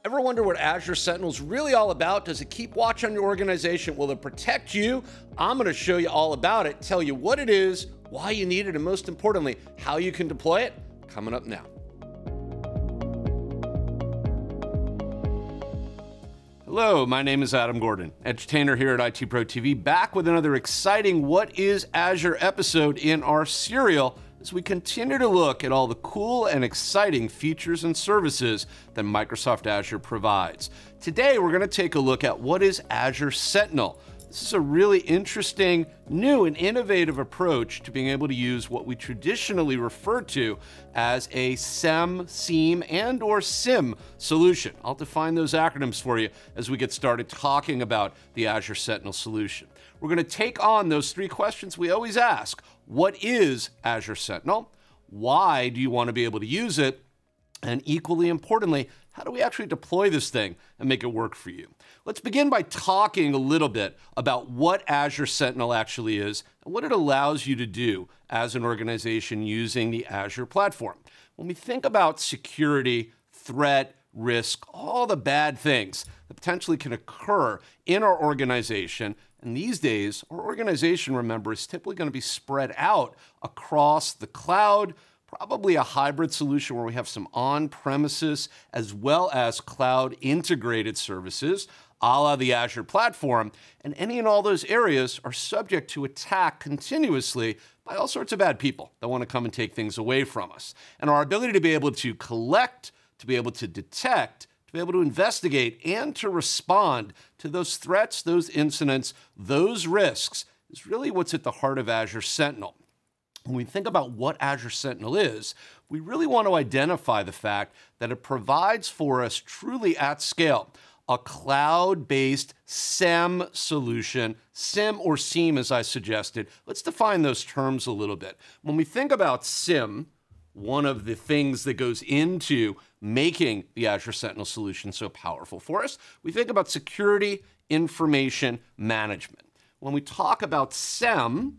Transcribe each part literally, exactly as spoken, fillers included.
Ever wonder what Azure Sentinel is really all about? Does it keep watch on your organization? Will it protect you? I'm going to show you all about it, tell you what it is, why you need it, and most importantly, how you can deploy it. Coming up now. Hello, my name is Adam Gordon, edutainer here at I T Pro T V, back with another exciting What is Azure episode in our serial as we continue to look at all the cool and exciting features and services that Microsoft Azure provides. Today, we're going to take a look at what is Azure Sentinel. This is a really interesting, new, and innovative approach to being able to use what we traditionally refer to as a S E M, S E A M, and or S I M solution. I'll define those acronyms for you as we get started talking about the Azure Sentinel solution. We're going to take on those three questions we always ask. What is Azure Sentinel? Why do you want to be able to use it? And equally importantly, how do we actually deploy this thing and make it work for you? Let's begin by talking a little bit about what Azure Sentinel actually is and what it allows you to do as an organization using the Azure platform. When we think about security, threat, risk, all the bad things that potentially can occur in our organization, and these days, our organization, remember, is typically going to be spread out across the cloud, probably a hybrid solution where we have some on-premises as well as cloud integrated services, a la the Azure platform, and any and all those areas are subject to attack continuously by all sorts of bad people that want to come and take things away from us. And our ability to be able to collect, to be able to detect, to be able to investigate, and to respond to those threats, those incidents, those risks is really what's at the heart of Azure Sentinel. When we think about what Azure Sentinel is, we really want to identify the fact that it provides for us truly at scale a cloud-based S E M solution, S I M or S E A M as I suggested. Let's define those terms a little bit. When we think about S I M, one of the things that goes into making the Azure Sentinel solution so powerful for us, we think about security information management. When we talk about S I M,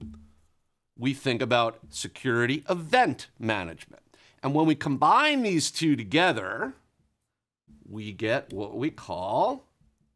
we think about security event management. And when we combine these two together, we get what we call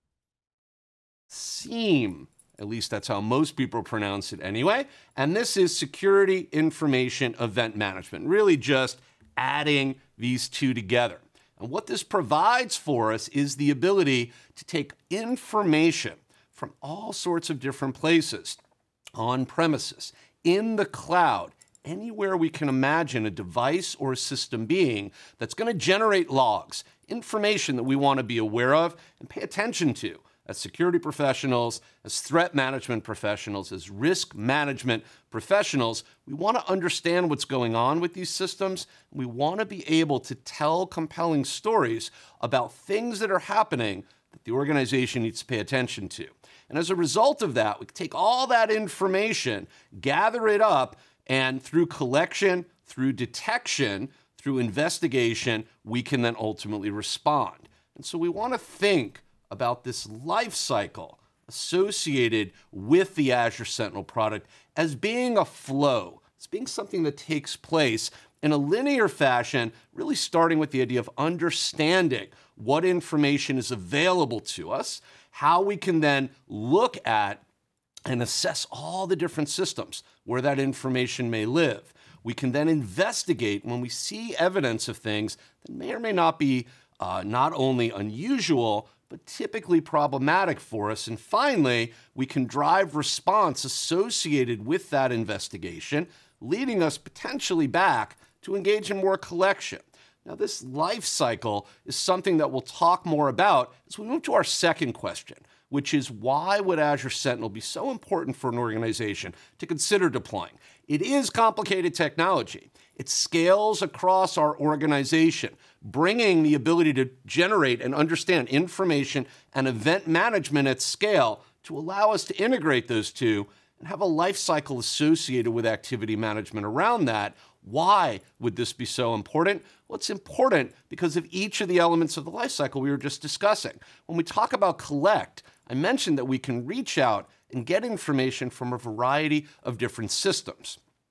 S E A M. At least that's how most people pronounce it anyway. And this is security information event management, really just adding these two together. And what this provides for us is the ability to take information from all sorts of different places, on premises, in the cloud, anywhere we can imagine a device or a system being that's going to generate logs, information that we want to be aware of and pay attention to as security professionals, as threat management professionals, as risk management professionals. We want to understand what's going on with these systems. We want to be able to tell compelling stories about things that are happening that the organization needs to pay attention to. And as a result of that, we take all that information, gather it up, and through collection, through detection, through investigation, we can then ultimately respond. And so we want to think about this life cycle associated with the Azure Sentinel product as being a flow. It's being something that takes place in a linear fashion, really starting with the idea of understanding what information is available to us, how we can then look at and assess all the different systems where that information may live. We can then investigate when we see evidence of things that may or may not be uh, not only unusual, but typically problematic for us. And finally, we can drive response associated with that investigation, leading us potentially back to engage in more collection. Now, this life cycle is something that we'll talk more about as we move to our second question, which is why would Azure Sentinel be so important for an organization to consider deploying? It is complicated technology. It scales across our organization, bringing the ability to generate and understand information and event management at scale to allow us to integrate those two and have a life cycle associated with activity management around that. Why would this be so important? Well, it's important because of each of the elements of the life cycle we were just discussing. When we talk about collect, I mentioned that we can reach out and get information from a variety of different systems.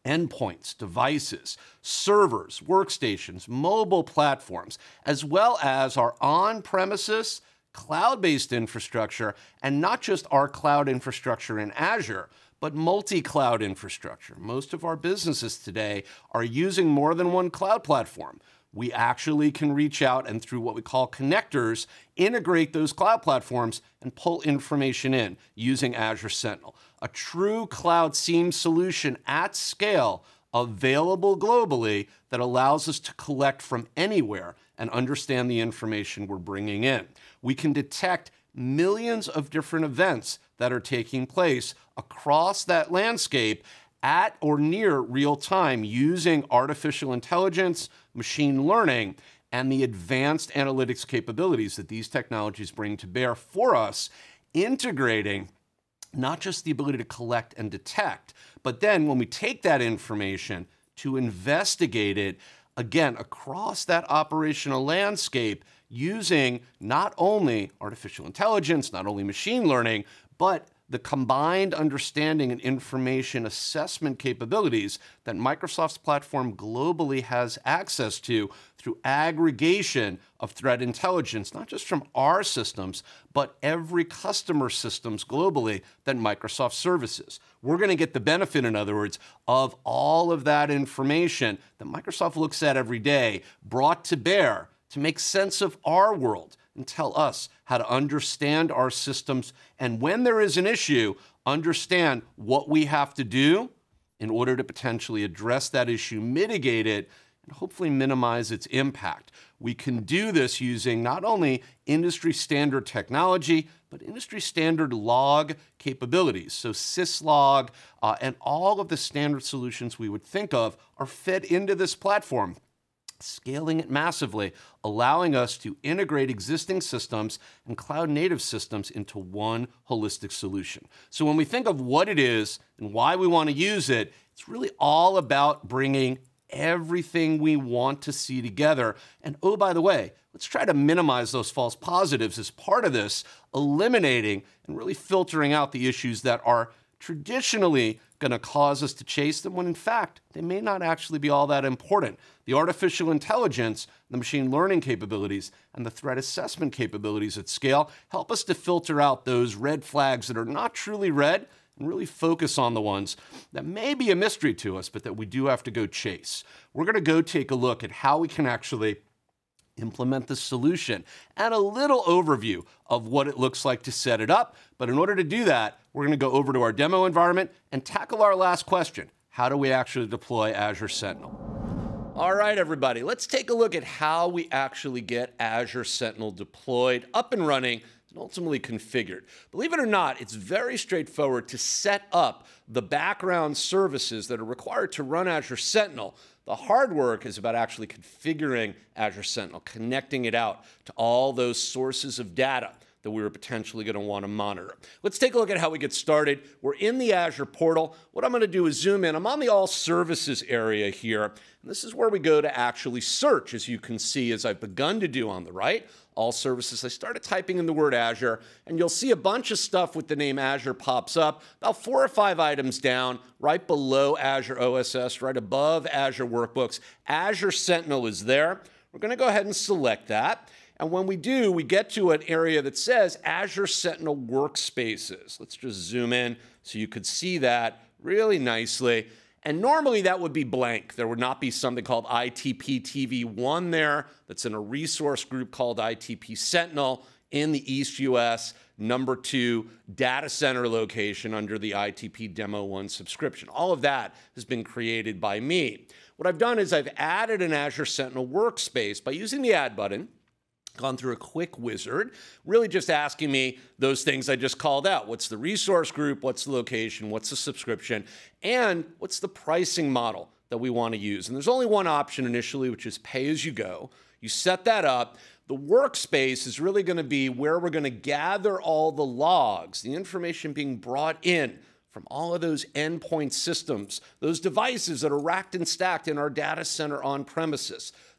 endpoints, devices, servers, workstations, mobile platforms, as well as our on-premises cloud-based infrastructure, and not just our cloud infrastructure in Azure, but multi-cloud infrastructure. Most of our businesses today are using more than one cloud platform. We actually can reach out and through what we call connectors, integrate those cloud platforms and pull information in using Azure Sentinel. A true cloud SIEM solution at scale, available globally, that allows us to collect from anywhere and understand the information we're bringing in. We can detect millions of different events that are taking place across that landscape at or near real time using artificial intelligence, machine learning, and the advanced analytics capabilities that these technologies bring to bear for us, integrating not just the ability to collect and detect, but then when we take that information to investigate it, again, across that operational landscape using not only artificial intelligence, not only machine learning, but the combined understanding and information assessment capabilities that Microsoft's platform globally has access to through aggregation of threat intelligence, not just from our systems, but every customer systems globally that Microsoft services. We're going to get the benefit, in other words, of all of that information that Microsoft looks at every day, brought to bear to make sense of our world and tell us how to understand our systems, and when there is an issue, understand what we have to do in order to potentially address that issue, mitigate it, and hopefully minimize its impact. We can do this using not only industry standard technology, but industry standard log capabilities. So syslog uh, and all of the standard solutions we would think of are fed into this platform, scaling it massively, allowing us to integrate existing systems and cloud-native systems into one holistic solution. So when we think of what it is and why we want to use it, it's really all about bringing everything we want to see together. And oh, by the way, let's try to minimize those false positives as part of this, eliminating and really filtering out the issues that are traditionally going to cause us to chase them when in fact they may not actually be all that important. The artificial intelligence, the machine learning capabilities, and the threat assessment capabilities at scale help us to filter out those red flags that are not truly red and really focus on the ones that may be a mystery to us, but that we do have to go chase. We're going to go take a look at how we can actually implement the solution and a little overview of what it looks like to set it up. But in order to do that, we're going to go over to our demo environment and tackle our last question. How do we actually deploy Azure Sentinel? All right, everybody, let's take a look at how we actually get Azure Sentinel deployed, up and running, and ultimately configured. Believe it or not, it's very straightforward to set up the background services that are required to run Azure Sentinel. The hard work is about actually configuring Azure Sentinel, connecting it out to all those sources of data that we were potentially going to want to monitor. Let's take a look at how we get started. We're in the Azure portal. What I'm going to do is zoom in. I'm on the All Services area here. And this is where we go to actually search, as you can see, as I've begun to do on the right. All Services. I started typing in the word Azure, and you'll see a bunch of stuff with the name Azure pops up, about four or five items down, right below Azure O S S, right above Azure Workbooks. Azure Sentinel is there. We're going to go ahead and select that. And when we do, we get to an area that says Azure Sentinel Workspaces. Let's just zoom in so you could see that really nicely. And normally that would be blank. There would not be something called I T P T V one there that's in a resource group called I T P Sentinel in the East U S, number two data center location under the I T P Demo one subscription. All of that has been created by me. What I've done is I've added an Azure Sentinel Workspace by using the Add button. Gone through a quick wizard, really just asking me those things I just called out. What's the resource group? What's the location? What's the subscription? And what's the pricing model that we want to use? And there's only one option initially, which is pay as you go. You set that up. The workspace is really going to be where we're going to gather all the logs, the information being brought in from all of those endpoint systems, those devices that are racked and stacked in our data center on premises.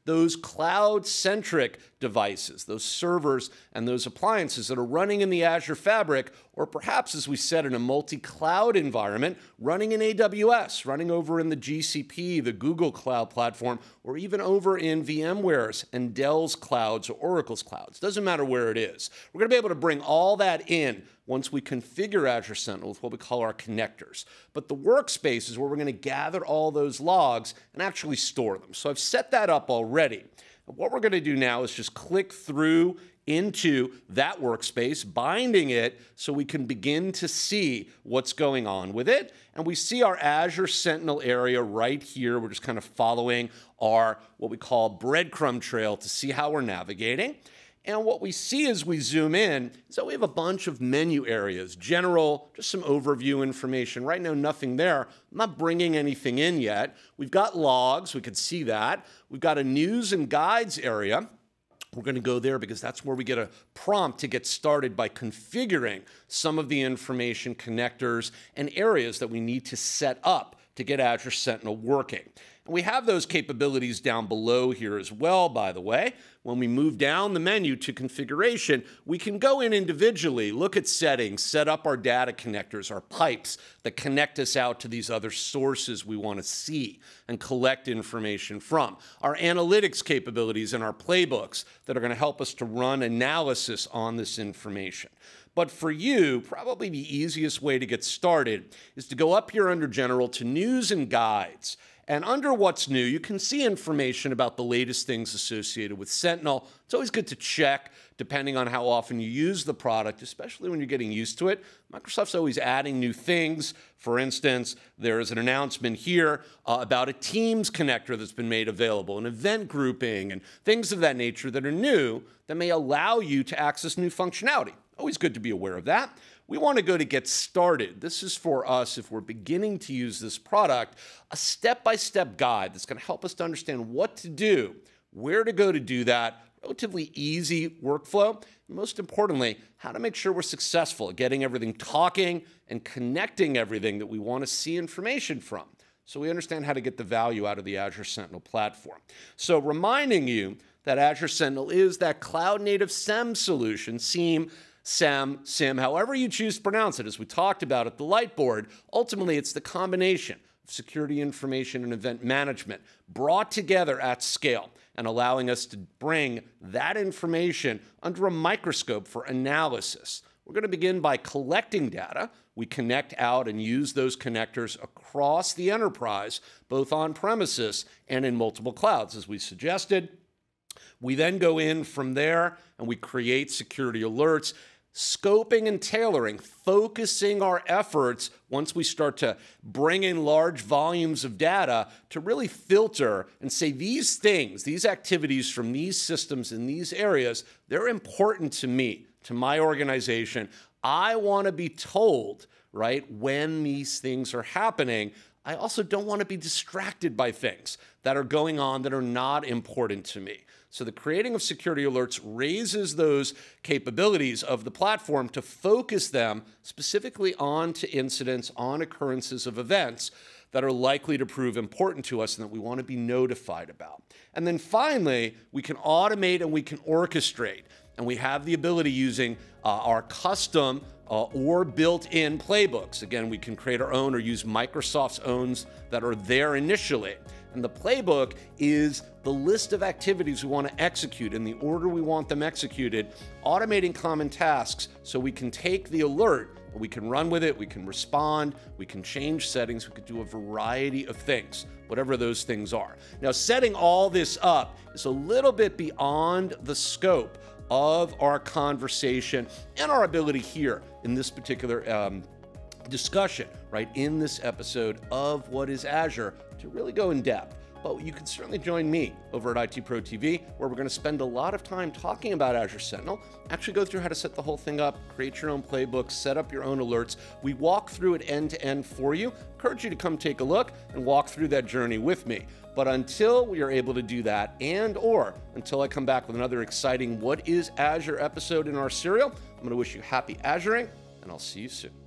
those cloud-centric devices, those servers and those appliances that are running in the Azure fabric, or perhaps, as we said, in a multi-cloud environment, running in A W S, running over in the G C P, the Google Cloud Platform, or even over in VMware's and Dell's clouds or Oracle's clouds. Doesn't matter where it is. We're going to be able to bring all that in once we configure Azure Sentinel with what we call our connectors. But the workspace is where we're going to gather all those logs and actually store them. So I've set that up already. And what we're going to do now is just click through into that workspace, binding it so we can begin to see what's going on with it. And we see our Azure Sentinel area right here. We're just kind of following our what we call breadcrumb trail to see how we're navigating. And what we see as we zoom in is that we have a bunch of menu areas, general, just some overview information. Right now, nothing there. I'm not bringing anything in yet. We've got logs. We can see that. We've got a news and guides area. We're going to go there because that's where we get a prompt to get started by configuring some of the information connectors and areas that we need to set up to get Azure Sentinel working. And we have those capabilities down below here as well, by the way. When we move down the menu to configuration, we can go in individually, look at settings, set up our data connectors, our pipes that connect us out to these other sources we want to see and collect information from. Our analytics capabilities and our playbooks that are going to help us to run analysis on this information. But for you, probably the easiest way to get started is to go up here under General to News and Guides. And under What's New, you can see information about the latest things associated with Sentinel. It's always good to check, depending on how often you use the product, especially when you're getting used to it. Microsoft's always adding new things. For instance, there is an announcement here uh, about a Teams connector that's been made available, an event grouping, and things of that nature that are new that may allow you to access new functionality. Always good to be aware of that. We want to go to Get Started. This is for us, if we're beginning to use this product, a step-by-step guide that's going to help us to understand what to do, where to go to do that, relatively easy workflow, and most importantly, how to make sure we're successful at getting everything talking and connecting everything that we want to see information from, so we understand how to get the value out of the Azure Sentinel platform. So reminding you that Azure Sentinel is that cloud-native S E M solution, S E M, S E M, S I M, however you choose to pronounce it, as we talked about at the Lightboard. Ultimately, it's the combination of security information and event management brought together at scale and allowing us to bring that information under a microscope for analysis. We're going to begin by collecting data. We connect out and use those connectors across the enterprise, both on premises and in multiple clouds, as we suggested. We then go in from there and we create security alerts, scoping and tailoring, focusing our efforts once we start to bring in large volumes of data to really filter and say these things, these activities from these systems in these areas, they're important to me, to my organization. I want to be told, right, when these things are happening. I also don't want to be distracted by things that are going on that are not important to me. So the creating of security alerts raises those capabilities of the platform to focus them specifically onto incidents, on occurrences of events that are likely to prove important to us and that we want to be notified about. And then finally, we can automate and we can orchestrate. And we have the ability using uh, our custom uh, or built-in playbooks. Again, we can create our own or use Microsoft's own that are there initially. And the playbook is the list of activities we want to execute in the order we want them executed, automating common tasks so we can take the alert, we can run with it, we can respond, we can change settings, we could do a variety of things, whatever those things are. Now, setting all this up is a little bit beyond the scope of our conversation and our ability here in this particular um, discussion, right, in this episode of What is Azure, to really go in depth. But you can certainly join me over at I T Pro T V, where we're going to spend a lot of time talking about Azure Sentinel, actually go through how to set the whole thing up, create your own playbooks, set up your own alerts. We walk through it end to end for you. Encourage you to come take a look and walk through that journey with me. But until we are able to do that, and or until I come back with another exciting What is Azure episode in our serial, I'm going to wish you happy Azuring, and I'll see you soon.